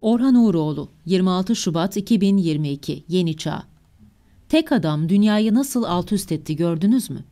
Orhan Uğuroğlu, 26 Şubat 2022, Yeni Çağ. Tek adam dünyayı nasıl alt üst etti gördünüz mü?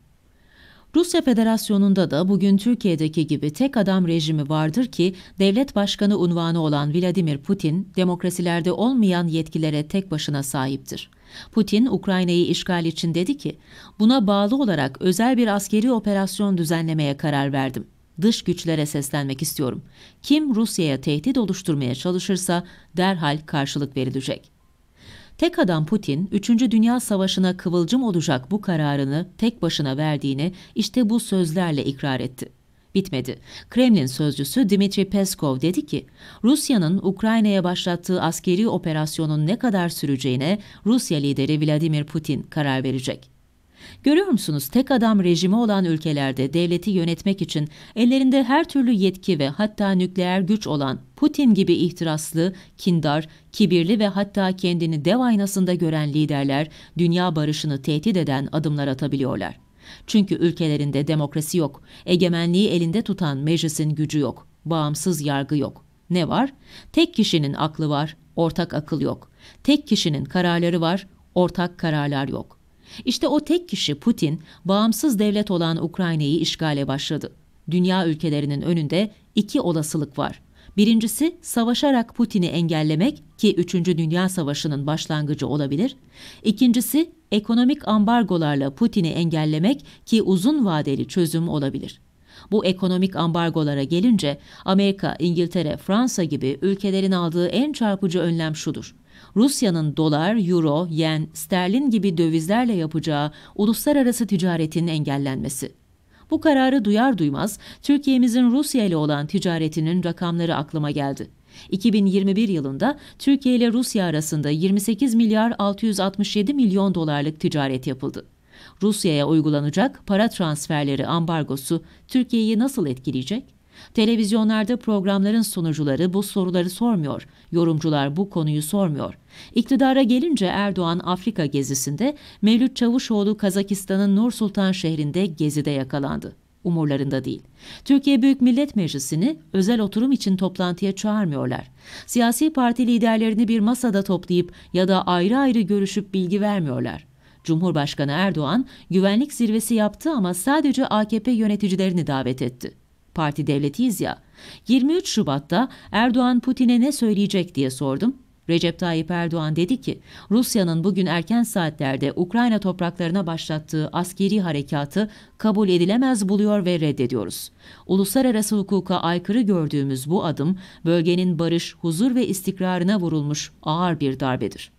Rusya Federasyonu'nda da bugün Türkiye'deki gibi tek adam rejimi vardır ki devlet başkanı unvanı olan Vladimir Putin, demokrasilerde olmayan yetkilere tek başına sahiptir. Putin, Ukrayna'yı işgal için dedi ki, buna bağlı olarak özel bir askeri operasyon düzenlemeye karar verdim. Dış güçlere seslenmek istiyorum. Kim Rusya'ya tehdit oluşturmaya çalışırsa derhal karşılık verilecek. Tek adam Putin, 3. Dünya Savaşı'na kıvılcım olacak bu kararını tek başına verdiğini işte bu sözlerle ikrar etti. Bitmedi. Kremlin sözcüsü Dmitri Peskov dedi ki, Rusya'nın Ukrayna'ya başlattığı askeri operasyonun ne kadar süreceğine Rusya lideri Vladimir Putin karar verecek. Görüyor musunuz, tek adam rejimi olan ülkelerde devleti yönetmek için ellerinde her türlü yetki ve hatta nükleer güç olan Putin gibi ihtiraslı, kindar, kibirli ve hatta kendini dev aynasında gören liderler dünya barışını tehdit eden adımlar atabiliyorlar. Çünkü ülkelerinde demokrasi yok, egemenliği elinde tutan meclisin gücü yok, bağımsız yargı yok. Ne var? Tek kişinin aklı var, ortak akıl yok. Tek kişinin kararları var, ortak kararlar yok. İşte o tek kişi Putin, bağımsız devlet olan Ukrayna'yı işgale başladı. Dünya ülkelerinin önünde iki olasılık var. Birincisi, savaşarak Putin'i engellemek ki 3. Dünya Savaşı'nın başlangıcı olabilir. İkincisi, ekonomik ambargolarla Putin'i engellemek ki uzun vadeli çözüm olabilir. Bu ekonomik ambargolara gelince Amerika, İngiltere, Fransa gibi ülkelerin aldığı en çarpıcı önlem şudur: Rusya'nın dolar, euro, yen, sterlin gibi dövizlerle yapacağı uluslararası ticaretin engellenmesi. Bu kararı duyar duymaz Türkiye'mizin Rusya ile olan ticaretinin rakamları aklıma geldi. 2021 yılında Türkiye ile Rusya arasında 28 milyar 667 milyon dolarlık ticaret yapıldı. Rusya'ya uygulanacak para transferleri ambargosu Türkiye'yi nasıl etkileyecek? Televizyonlarda programların sunucuları bu soruları sormuyor, yorumcular bu konuyu sormuyor. İktidara gelince Erdoğan Afrika gezisinde, Mevlüt Çavuşoğlu Kazakistan'ın Nur Sultan şehrinde gezide yakalandı. Umurlarında değil. Türkiye Büyük Millet Meclisi'ni özel oturum için toplantıya çağırmıyorlar. Siyasi parti liderlerini bir masada toplayıp ya da ayrı ayrı görüşüp bilgi vermiyorlar. Cumhurbaşkanı Erdoğan güvenlik zirvesi yaptı ama sadece AKP yöneticilerini davet etti. Parti devletiyiz ya. 23 Şubat'ta Erdoğan Putin'e ne söyleyecek diye sordum. Recep Tayyip Erdoğan dedi ki, Rusya'nın bugün erken saatlerde Ukrayna topraklarına başlattığı askeri harekatı kabul edilemez buluyor ve reddediyoruz. Uluslararası hukuka aykırı gördüğümüz bu adım, bölgenin barış, huzur ve istikrarına vurulmuş ağır bir darbedir.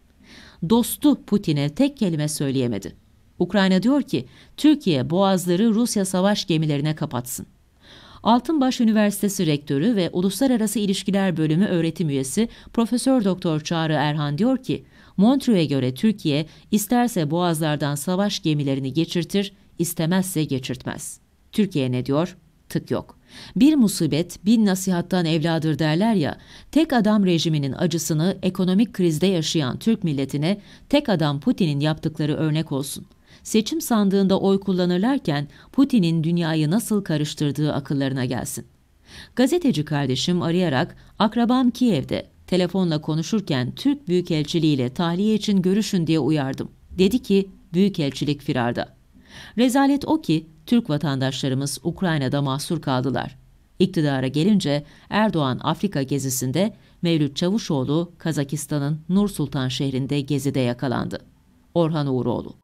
Dostu Putin'e tek kelime söyleyemedi. Ukrayna diyor ki, Türkiye boğazları Rusya savaş gemilerine kapatsın. Altınbaş Üniversitesi Rektörü ve Uluslararası İlişkiler Bölümü öğretim üyesi Profesör Doktor Çağrı Erhan diyor ki, Montreux'e göre Türkiye isterse boğazlardan savaş gemilerini geçirtir, istemezse geçirtmez. Türkiye ne diyor? Tık yok. Bir musibet bin nasihattan evladır derler ya, tek adam rejiminin acısını ekonomik krizde yaşayan Türk milletine tek adam Putin'in yaptıkları örnek olsun. Seçim sandığında oy kullanırlarken Putin'in dünyayı nasıl karıştırdığı akıllarına gelsin. Gazeteci kardeşim arayarak akrabam Kiev'de telefonla konuşurken Türk Büyükelçiliği ile tahliye için görüşün diye uyardım. Dedi ki Büyükelçilik firarda. Rezalet o ki Türk vatandaşlarımız Ukrayna'da mahsur kaldılar. İktidara gelince Erdoğan Afrika gezisinde, Mevlüt Çavuşoğlu Kazakistan'ın Nur Sultan şehrinde gezide yakalandı. Orhan Uğuroğlu.